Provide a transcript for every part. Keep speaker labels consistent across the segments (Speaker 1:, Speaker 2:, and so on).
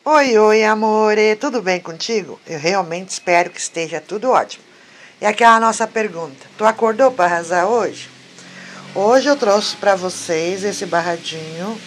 Speaker 1: Oi, oi, amore, tudo bem contigo? Eu realmente espero que esteja tudo ótimo. E aquela nossa pergunta: tu acordou para arrasar hoje? Hoje eu trouxe para vocês esse barradinho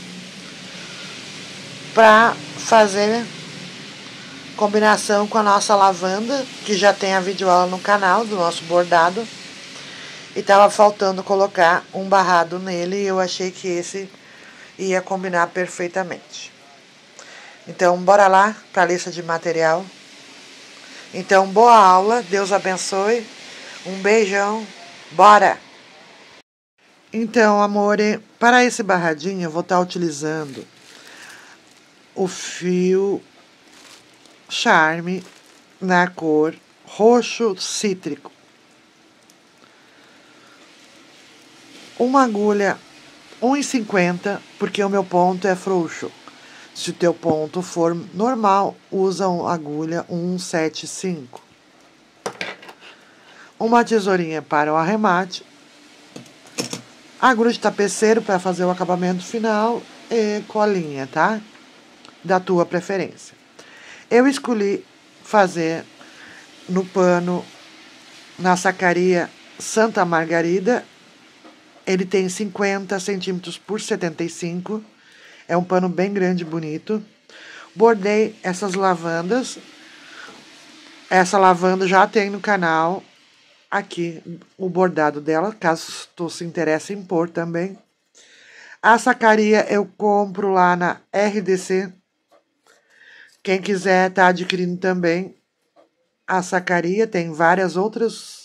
Speaker 1: para fazer combinação com a nossa lavanda, que já tem a videoaula no canal do nosso bordado. E tava faltando colocar um barrado nele e eu achei que esse ia combinar perfeitamente. Então, bora lá para a lista de material. Então, boa aula, Deus abençoe, um beijão, bora! Então, amore, para esse barradinho eu vou estar utilizando o fio Charme na cor roxo cítrico. Uma agulha 1,50, porque o meu ponto é frouxo. Se o teu ponto for normal, usa uma agulha 1,75. Uma tesourinha para o arremate. Agulha de tapeceiro para fazer o acabamento final e colinha, tá? Da tua preferência. Eu escolhi fazer no pano, na sacaria Santa Margarida. Ele tem 50 centímetros por 75. É um pano bem grande e bonito. Bordei essas lavandas. Essa lavanda já tem no canal aqui o bordado dela, caso tu se interesse em pôr também. A sacaria eu compro lá na RDC. Quem quiser tá adquirindo também a sacaria, tem várias outras.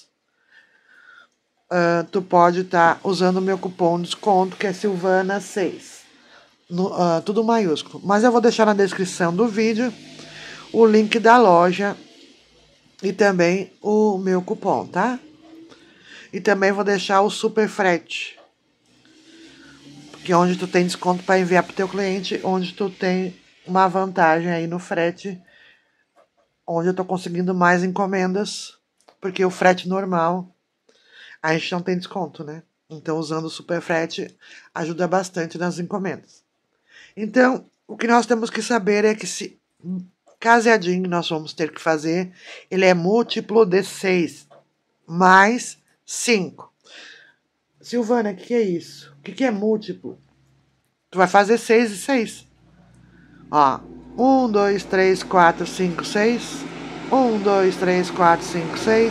Speaker 1: Tu pode estar usando o meu cupom de desconto, que é Silvana6. Tudo maiúsculo. Mas eu vou deixar na descrição do vídeo o link da loja e também o meu cupom, tá? E também vou deixar o super frete, que é onde tu tem desconto para enviar para o teu cliente, onde tu tem uma vantagem aí no frete, onde eu tô conseguindo mais encomendas, porque o frete normal a gente não tem desconto, né? Então, usando o super frete ajuda bastante nas encomendas. Então, o que nós temos que saber é que esse caseadinho que nós vamos ter que fazer, ele é múltiplo de 6 mais 5. Silvana, o que é isso? O que é múltiplo? Tu vai fazer 6 e 6. Ó, 1, 2, 3, 4, 5, 6. 1, 2, 3, 4, 5, 6.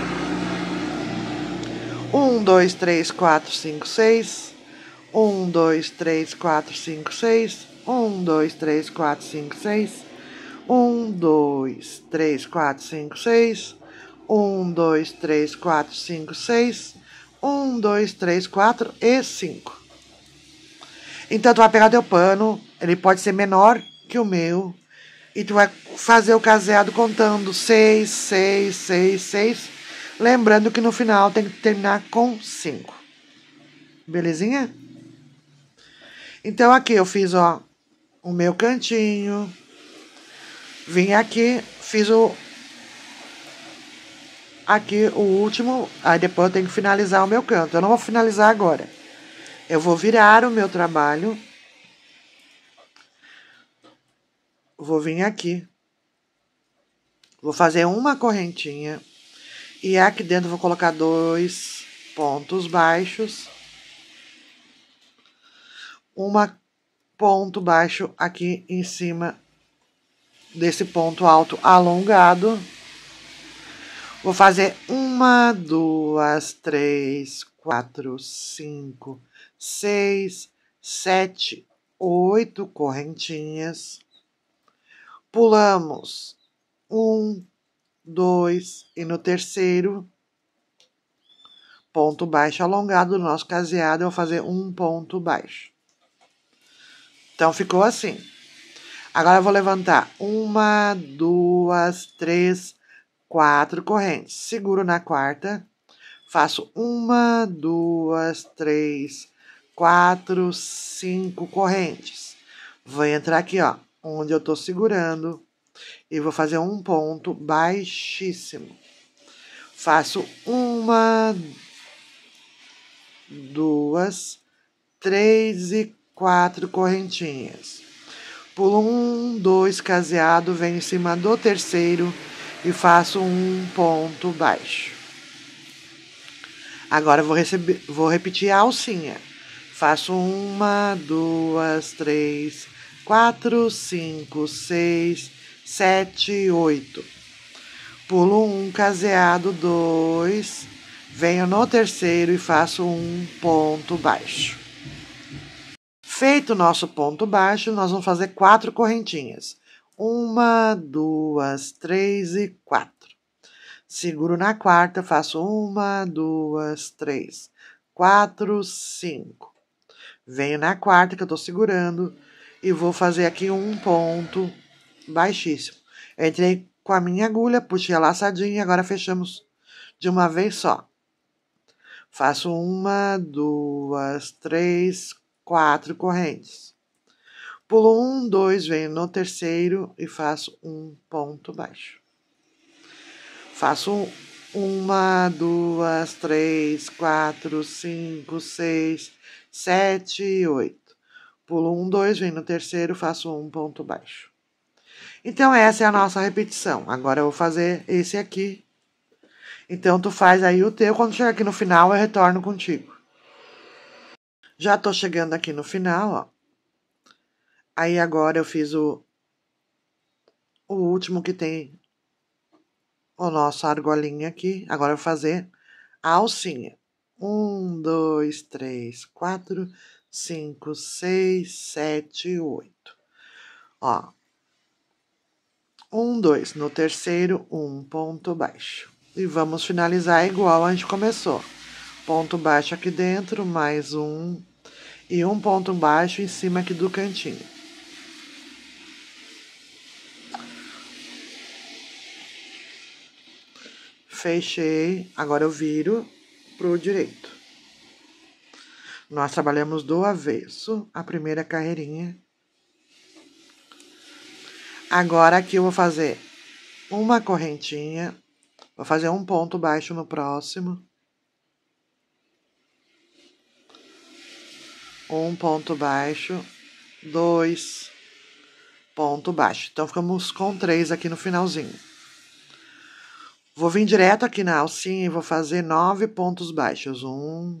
Speaker 1: 1, 2, 3, 4, 5, 6. 1, 2, 3, 4, 5, 6. 1, 2, 3, 4, 5, 6. 1, 2, 3, 4, 5, 6. 1, 2, 3, 4, 5, 6. 1, 2, 3, 4 e 5. Então, tu vai pegar teu pano, ele pode ser menor que o meu, e tu vai fazer o caseado contando 6, 6, 6, 6. Lembrando que no final tem que terminar com 5. Belezinha? Então, aqui eu fiz, ó, o meu cantinho. Vim aqui, fiz aqui o último, aí depois eu tenho que finalizar o meu canto. Eu não vou finalizar agora. Eu vou virar o meu trabalho. Vou vir aqui. Vou fazer uma correntinha. E aqui dentro eu vou colocar 2 pontos baixos. Uma ponto baixo aqui em cima desse ponto alto alongado. Vou fazer 1, 2, 3, 4, 5, 6, 7, 8 correntinhas. Pulamos 1, 2 e no terceiro ponto baixo alongado do nosso caseado eu vou fazer um ponto baixo. Então ficou assim. Agora eu vou levantar 1, 2, 3, 4 correntes. Seguro na quarta. Faço 1, 2, 3, 4, 5 correntes. Vou entrar aqui, ó, onde eu tô segurando. E vou fazer um ponto baixíssimo. Faço 1, 2, 3 e 4 correntinhas. Pulo 1, 2 caseado, venho em cima do terceiro e faço um ponto baixo. Agora eu vou repetir a alcinha. Faço 1, 2, 3, 4, 5, 6, 7, 8. Pulo 1 caseado, 2, venho no terceiro e faço um ponto baixo. Feito o nosso ponto baixo, nós vamos fazer 4 correntinhas. 1, 2, 3 e 4. Seguro na quarta, faço 1, 2, 3, 4, 5. Venho na quarta que eu tô segurando e vou fazer aqui um ponto baixíssimo. Eu entrei com a minha agulha, puxei a laçadinha, agora fechamos de uma vez só. Faço 1, 2, 3, 4 correntes. Pulo 1, 2, venho no terceiro e faço um ponto baixo. Faço 1, 2, 3, 4, 5, 6, 7, 8. Pulo 1, 2, venho no terceiro, faço um ponto baixo. Então, essa é a nossa repetição. Agora, eu vou fazer esse aqui. Então, tu faz aí o teu. Quando chegar aqui no final, eu retorno contigo. Já tô chegando aqui no final, ó. Aí, agora, eu fiz o último que tem o nosso argolinha aqui. Agora, eu vou fazer a alcinha. 1, 2, 3, 4, 5, 6, 7, 8. Ó. 1, 2. No terceiro, um ponto baixo. E vamos finalizar igual a gente começou. Ponto baixo aqui dentro, mais um. E um ponto baixo em cima aqui do cantinho. Fechei. Agora eu viro pro direito. Nós trabalhamos do avesso, a primeira carreirinha. Agora aqui eu vou fazer uma correntinha. Vou fazer um ponto baixo no próximo. Um ponto baixo. 2 ponto baixo. Então, ficamos com 3 aqui no finalzinho. Vou vir direto aqui na alcinha e vou fazer 9 pontos baixos. 1,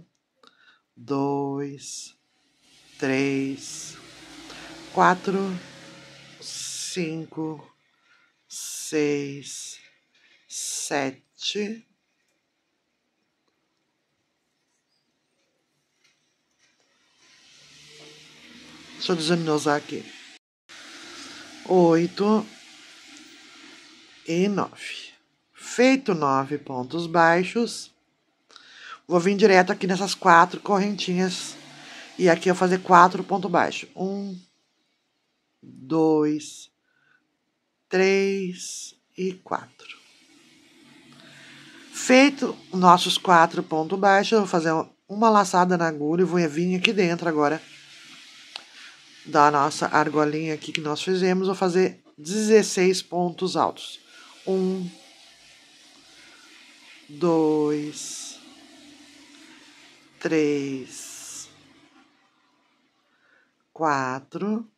Speaker 1: 2, 3, 4, 5, 6, 7. Deixa eu desanunsar aqui. 8 e 9. Feito 9 pontos baixos, vou vir direto aqui nessas 4 correntinhas. E aqui eu vou fazer 4 pontos baixos. 1, 2, 3 e 4. Feito nossos 4 pontos baixos, eu vou fazer uma laçada na agulha e vou vir aqui dentro agora da nossa argolinha aqui que nós fizemos. Vou fazer 16 pontos altos. 1, 2, 3, 4,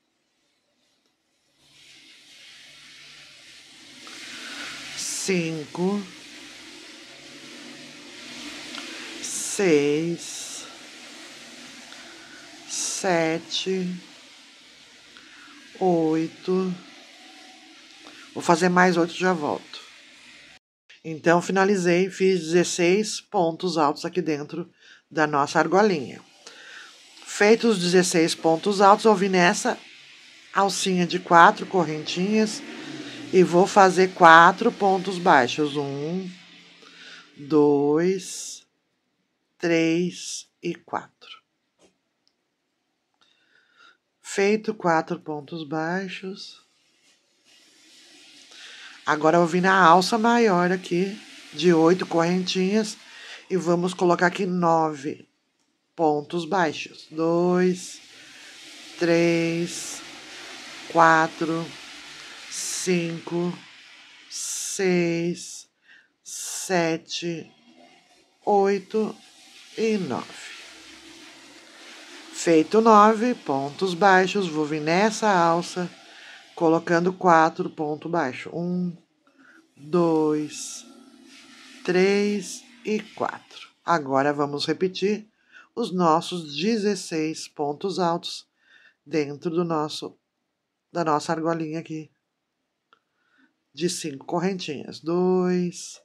Speaker 1: 5, 6, 7, 8. Vou fazer mais 8 e já volto. Então, finalizei, fiz 16 pontos altos aqui dentro da nossa argolinha. Feitos os 16 pontos altos, eu vim nessa alcinha de 4 correntinhas e vou fazer 4 pontos baixos. 1, 2, 3 e 4. Feito 4 pontos baixos. Agora eu vou vir na alça maior aqui, de 8 correntinhas, e vamos colocar aqui 9 pontos baixos. 2, 3, 4, 5, 6, 7, 8 e 9. Feito 9 pontos baixos, vou vir nessa alça, colocando 4 pontos baixos. 1, 2, 3 e 4. Agora vamos repetir os nossos 16 pontos altos dentro da nossa argolinha aqui de 5 correntinhas. 2,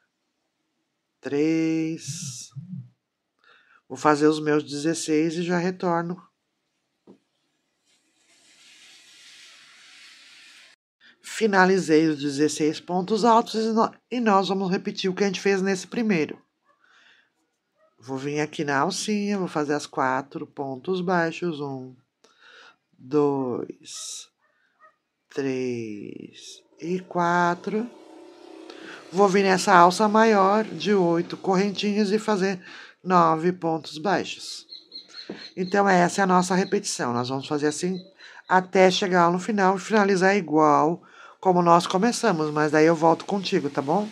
Speaker 1: 3. Vou fazer os meus 16 e já retorno. Finalizei os 16 pontos altos e nós vamos repetir o que a gente fez nesse primeiro. Vou vir aqui na alcinha, vou fazer as 4 pontos baixos. 1, 2, 3 e 4. Vou vir nessa alça maior de 8 correntinhas e fazer 9 pontos baixos. Então, essa é a nossa repetição. Nós vamos fazer assim até chegar no final e finalizar igual como nós começamos. Mas daí eu volto contigo, tá bom?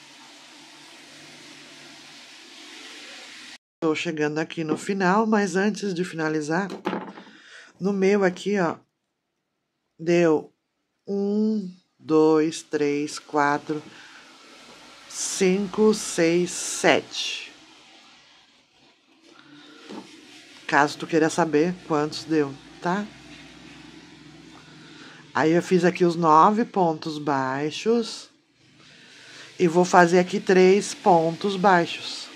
Speaker 1: Estou chegando aqui no final, mas antes de finalizar, no meu aqui, ó, deu 1, 2, 3, 4, 5, 6, 7. Caso tu queira saber quantos deu, tá? Aí eu fiz aqui os 9 pontos baixos e vou fazer aqui 3 pontos baixos.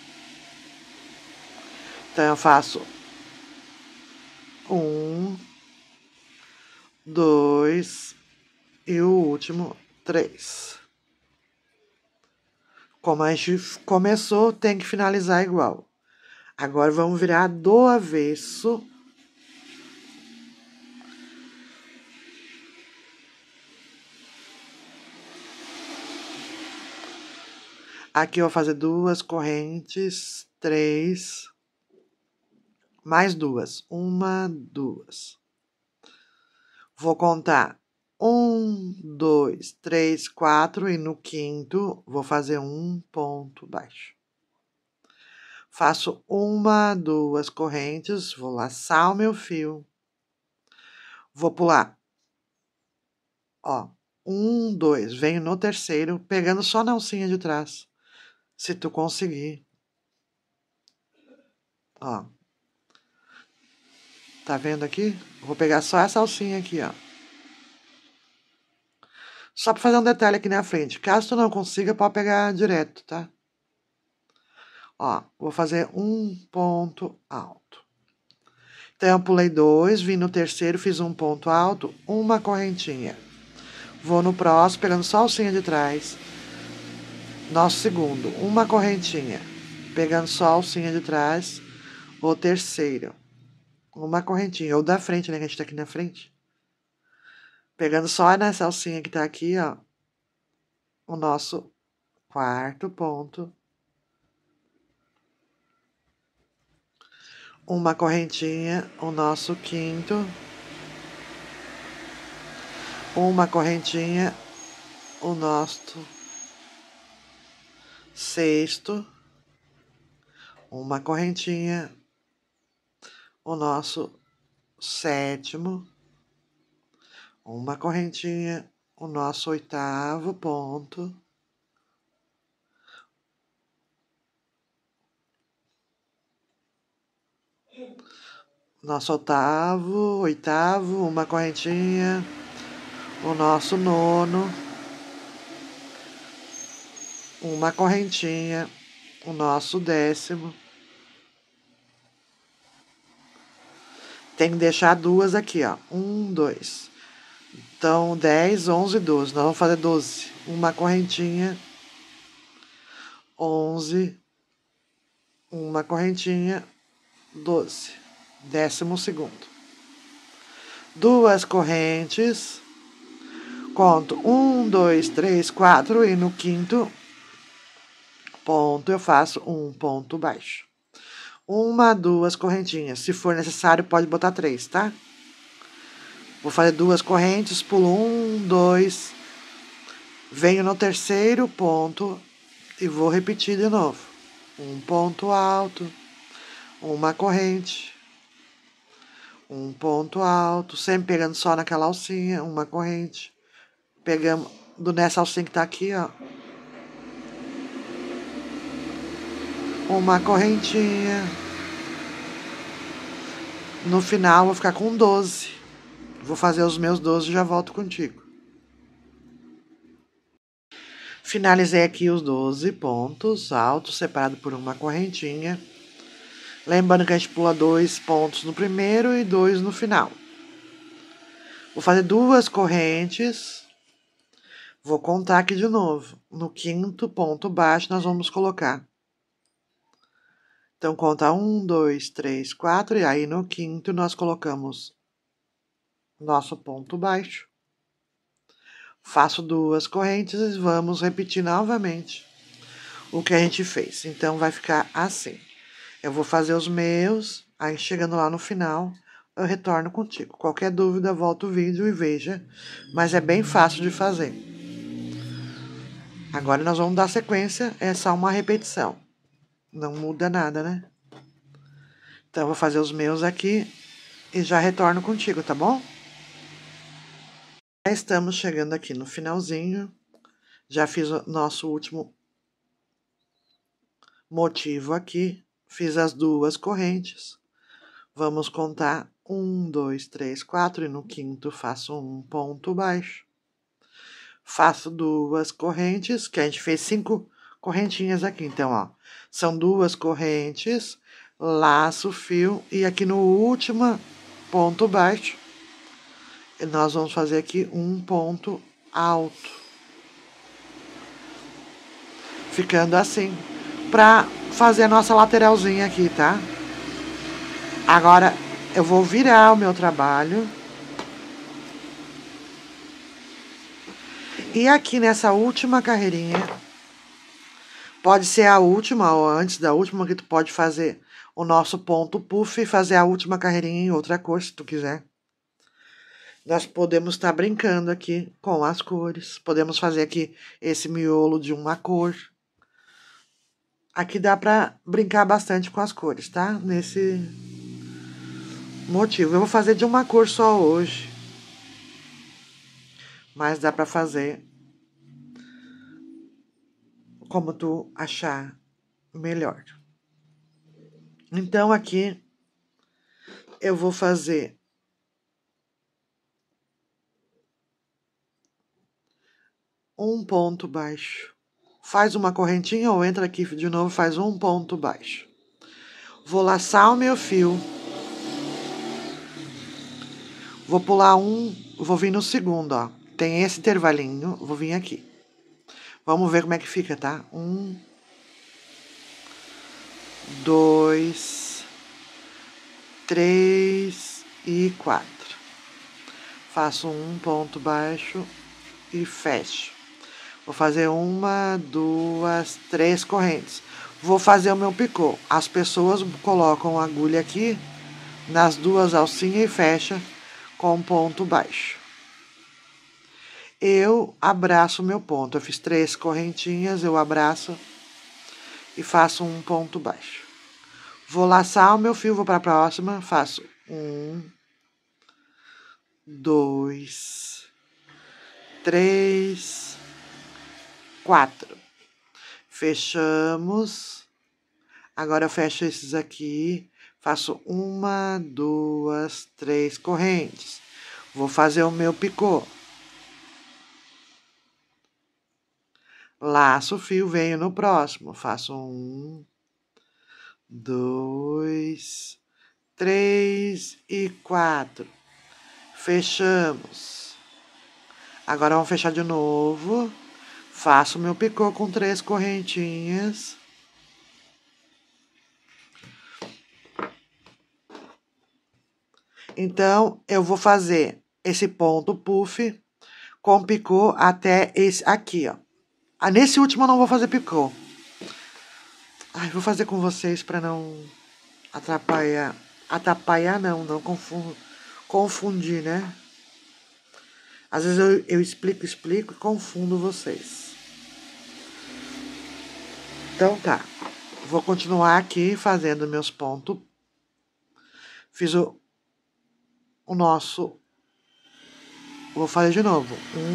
Speaker 1: Então eu faço 1, 2 e o último 3. Como a gente começou, tem que finalizar igual. Agora vamos virar do avesso. Aqui eu vou fazer 2 correntes, 3, mais 2. 1, 2. Vou contar 1, 2, 3, 4 e no quinto vou fazer 1 ponto baixo. Faço 1, 2 correntes, vou laçar o meu fio. Vou pular. Ó, 1, 2, venho no terceiro, pegando só na alcinha de trás. Se tu conseguir. Ó. Tá vendo aqui? Vou pegar só essa alcinha aqui, ó. Só pra fazer um detalhe aqui na frente. Caso tu não consiga, pode pegar direto, tá? Ó, vou fazer um ponto alto. Então, eu pulei 2, vim no terceiro, fiz um ponto alto, uma correntinha. Vou no próximo, pegando só a alcinha de trás. Nosso segundo, uma correntinha. Pegando só a alcinha de trás. O terceiro, uma correntinha. Ou da frente, né? Que a gente tá aqui na frente. Pegando só nessa alcinha que tá aqui, ó. O nosso quarto ponto. Uma correntinha, o nosso quinto. Uma correntinha, o nosso sexto. Uma correntinha, o nosso sétimo. Uma correntinha, o nosso oitavo ponto. Nosso oitavo, uma correntinha, o nosso nono, uma correntinha, o nosso décimo. Tem que deixar duas aqui, ó. 1, 2. Então, 10, 11, 12. Nós vamos fazer 12. Uma correntinha, 11, uma correntinha, 12. 12º. Duas correntes. Conto 1, 2, 3, 4 e no quinto ponto eu faço um ponto baixo. Uma, duas correntinhas. Se for necessário, pode botar 3, tá? Vou fazer 2 correntes, pulo 1, 2, venho no terceiro ponto e vou repetir de novo. Um ponto alto, uma corrente, Um ponto alto, sempre pegando só naquela alcinha, uma corrente. Pegamos nessa alcinha que tá aqui, ó. Uma correntinha. No final, vou ficar com 12. Vou fazer os meus 12 e já volto contigo. Finalizei aqui os 12 pontos altos, separado por uma correntinha. Lembrando que a gente pula 2 pontos no primeiro e 2 no final. Vou fazer 2 correntes. Vou contar aqui de novo. No quinto ponto baixo, nós vamos colocar. Então, conta 1, 2, 3, 4. E aí, no quinto, nós colocamos nosso ponto baixo. Faço 2 correntes e vamos repetir novamente o que a gente fez. Então, vai ficar assim. Eu vou fazer os meus, aí chegando lá no final, eu retorno contigo. Qualquer dúvida, volta o vídeo e veja. Mas é bem fácil de fazer. Agora nós vamos dar sequência, é só uma repetição. Não muda nada, né? Então, eu vou fazer os meus aqui e já retorno contigo, tá bom? Já estamos chegando aqui no finalzinho. Já fiz o nosso último motivo aqui. Fiz as 2 correntes. Vamos contar 1, 2, 3, 4. E no quinto faço um ponto baixo. Faço 2 correntes, que a gente fez 5 correntinhas aqui. Então, ó, são 2 correntes, laço o fio. E aqui no último ponto baixo, nós vamos fazer aqui um ponto alto. Ficando assim, pra fazer a nossa lateralzinha aqui, tá? Agora, eu vou virar o meu trabalho. E aqui nessa última carreirinha, pode ser a última ou antes da última, que tu pode fazer o nosso ponto puff e fazer a última carreirinha em outra cor, se tu quiser. Nós podemos estar brincando aqui com as cores. Podemos fazer aqui esse miolo de uma cor. Aqui dá pra brincar bastante com as cores, tá? Nesse motivo. Eu vou fazer de uma cor só hoje. Mas dá pra fazer como tu achar melhor. Então, aqui eu vou fazer um ponto baixo. Faz uma correntinha ou entra aqui de novo, faz um ponto baixo. Vou laçar o meu fio. Vou pular vou vir no segundo, ó. Tem esse intervalinho, vou vir aqui. Vamos ver como é que fica, tá? 1, 2, 3 e 4. Faço um ponto baixo e fecho. Vou fazer 1, 2, 3 correntes. Vou fazer o meu picô. As pessoas colocam a agulha aqui nas 2 alcinhas e fecha com ponto baixo. Eu abraço o meu ponto. Eu fiz 3 correntinhas, eu abraço e faço um ponto baixo. Vou laçar o meu fio, vou para a próxima, faço 1, 2, 3, 4. Fechamos. Agora eu fecho esses aqui, faço 1, 2, 3 correntes. Vou fazer o meu picô. Laço o fio, venho no próximo. Faço 1, 2, 3 e 4. Fechamos. Agora vamos fechar de novo. Faço meu picô com 3 correntinhas. Então, eu vou fazer esse ponto puff com picô até esse aqui, ó. Nesse último eu não vou fazer picô. Ai, vou fazer com vocês para não atrapalhar. Atrapalhar não confundir, né? Às vezes eu explico e confundo vocês. Então tá. Vou continuar aqui fazendo meus pontos. Fiz o nosso... Vou fazer de novo.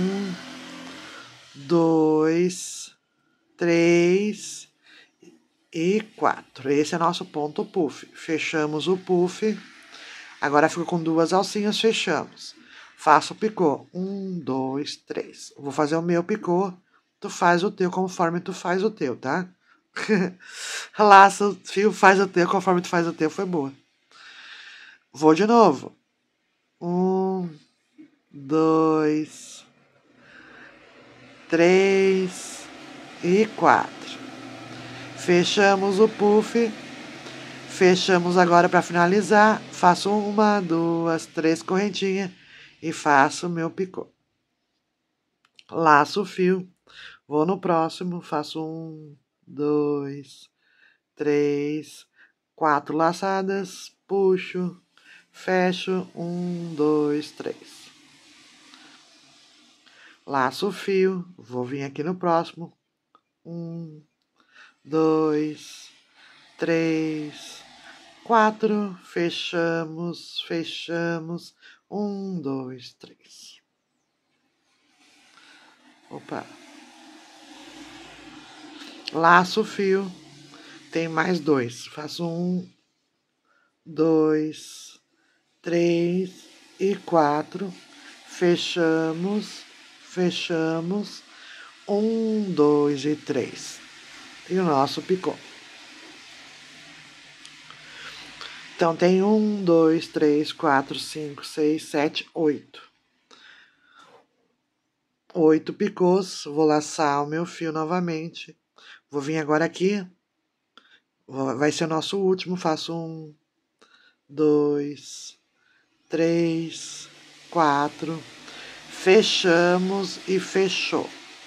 Speaker 1: 1, 2, 3 e 4. Esse é nosso ponto puff. Fechamos o puff. Agora fica com 2 alcinhas, fechamos. Faço o picô. 1, 2, 3. Vou fazer o meu picô. Tu faz o teu conforme tu faz o teu, tá? Laça o fio, faz o teu conforme tu faz o teu. Foi boa. Vou de novo. 1, 2, 3 e 4. Fechamos o puff. Fechamos agora para finalizar. Faço 1, 2, 3 correntinhas e faço o meu picô. Laço o fio. Vou no próximo. Faço 1, 2, 3, 4 laçadas. Puxo. Fecho. 1, 2, 3. Laço o fio. Vou vir aqui no próximo. 1, 2, 3, 4. Fechamos. Fechamos. 1, 2, 3. Opa. Laço o fio. Tem mais 2. Faço 1, 2, 3 e 4. Fechamos. Fechamos. 1, 2 e 3. E o nosso picô. Então, tem 1, 2, 3, 4, 5, 6, 7, 8. 8 picôs. Vou laçar o meu fio novamente. Vou vir agora aqui. Vai ser o nosso último. Faço 1, 2, 3, 4. Fechamos e fechou.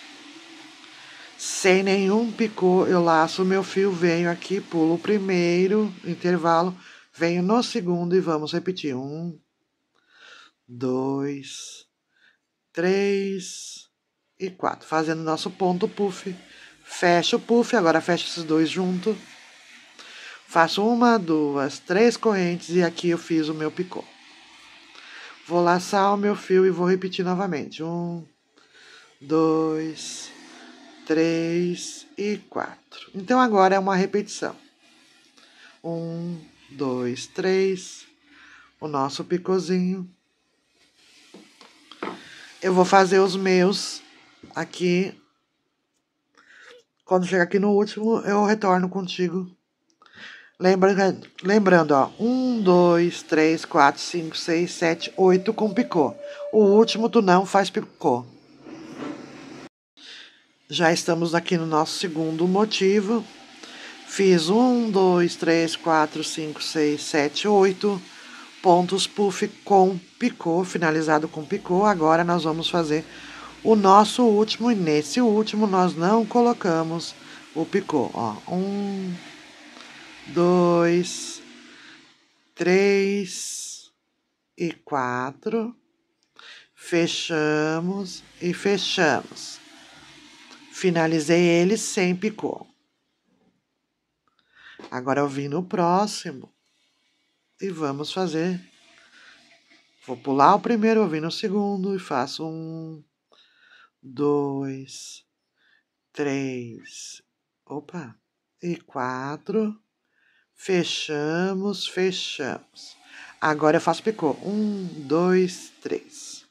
Speaker 1: Sem nenhum picô, eu laço o meu fio, venho aqui, pulo o primeiro intervalo, venho no segundo e vamos repetir. 1, 2, 3 e 4. Fazendo nosso ponto puff. Fecho o puff, agora fecho esses dois juntos. Faço 1, 2, 3 correntes e aqui eu fiz o meu picô. Vou laçar o meu fio e vou repetir novamente. 1, 2, 3 e 4. Então agora é uma repetição. 1, 2, 3. O nosso picôzinho. Eu vou fazer os meus aqui. Quando chegar aqui no último, eu retorno contigo. Lembrando, ó. 1, 2, 3, 4, 5, 6, 7, 8 com picô. O último tu não faz picô. Já estamos aqui no nosso segundo motivo. Fiz 1, 2, 3, 4, 5, 6, 7, 8 pontos puff com picô, finalizado com picô. Agora nós vamos fazer o nosso último e nesse último nós não colocamos o picô. Ó, 1, 2, 3 e 4. Fechamos e fechamos. Finalizei ele sem picô. Agora eu vim no próximo e vamos fazer. Vou pular o primeiro, eu vim no segundo e faço 1, 2, 3, opa, e 4. Fechamos, fechamos. Agora eu faço picô. 1, 2, 3.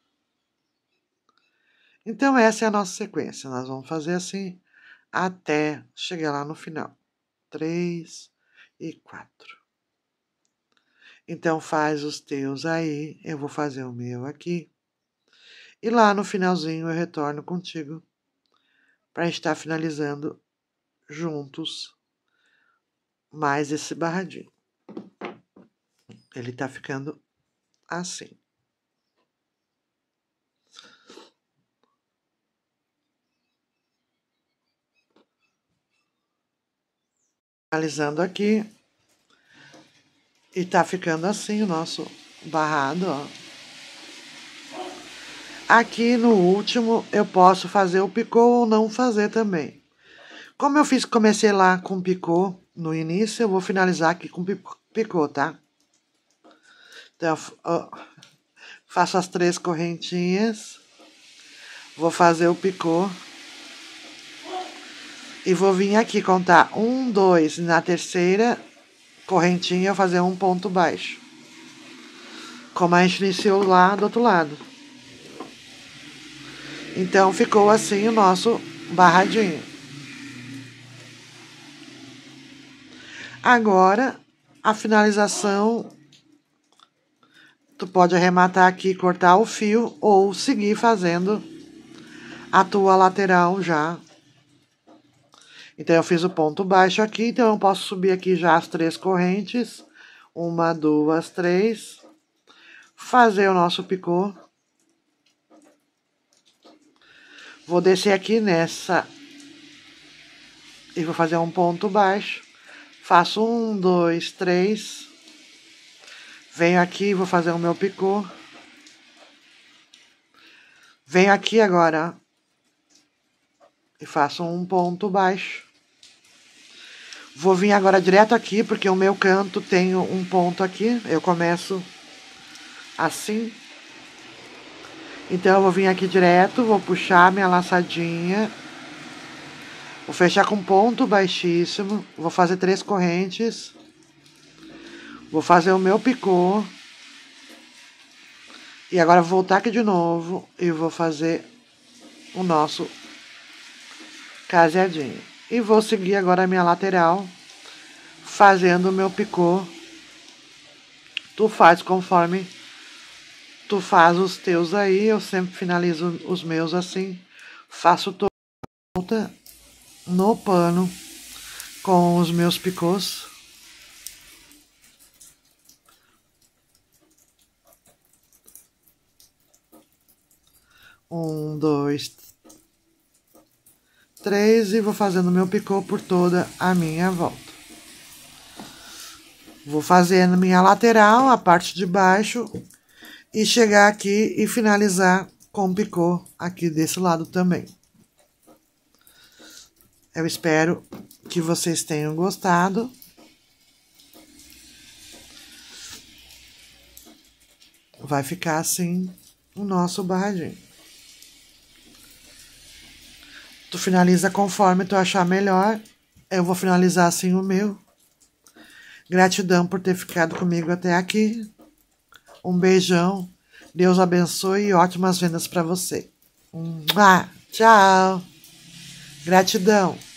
Speaker 1: Então essa é a nossa sequência. Nós vamos fazer assim até chegar lá no final. 3 e 4. Então, faz os teus aí, eu vou fazer o meu aqui. E lá no finalzinho eu retorno contigo para estar finalizando juntos mais esse barradinho. Ele tá ficando assim. Finalizando aqui. E tá ficando assim o nosso barrado, ó. Aqui no último eu posso fazer o picô ou não fazer também. Como eu comecei lá com picô no início, eu vou finalizar aqui com picô, tá? Então, faço as 3 correntinhas. Vou fazer o picô. E vou vir aqui contar 1, 2. Na terceira correntinha eu fazer um ponto baixo. Como a gente iniciou lá do outro lado. Então, ficou assim o nosso barradinho. Agora, a finalização, tu pode arrematar aqui, cortar o fio ou seguir fazendo a tua lateral já. Então, eu fiz o ponto baixo aqui, então eu posso subir aqui já as 3 correntes. 1, 2, 3. Fazer o nosso picô. Vou descer aqui nessa e vou fazer um ponto baixo. Faço 1, 2, 3. Venho aqui e vou fazer o meu picô. Venho aqui agora e faço um ponto baixo. Vou vir agora direto aqui, porque o meu canto tem um ponto aqui. Eu começo assim. Então, eu vou vir aqui direto, vou puxar minha laçadinha. Vou fechar com ponto baixíssimo. Vou fazer 3 correntes. Vou fazer o meu picô. E agora vou voltar aqui de novo e vou fazer o nosso caseadinho. E vou seguir agora a minha lateral, fazendo o meu picô. Tu faz conforme tu faz os teus aí. Eu sempre finalizo os meus assim. Faço toda no pano com os meus picôs. Um, 2, 3 e vou fazendo meu picô por toda a minha volta. Vou fazendo minha lateral, a parte de baixo, e chegar aqui e finalizar com o picô aqui desse lado também. Eu espero que vocês tenham gostado. Vai ficar assim o nosso barradinho. Tu finaliza conforme tu achar melhor. Eu vou finalizar assim o meu. Gratidão por ter ficado comigo até aqui. Um beijão. Deus abençoe e ótimas vendas para você. Tchau. Gratidão.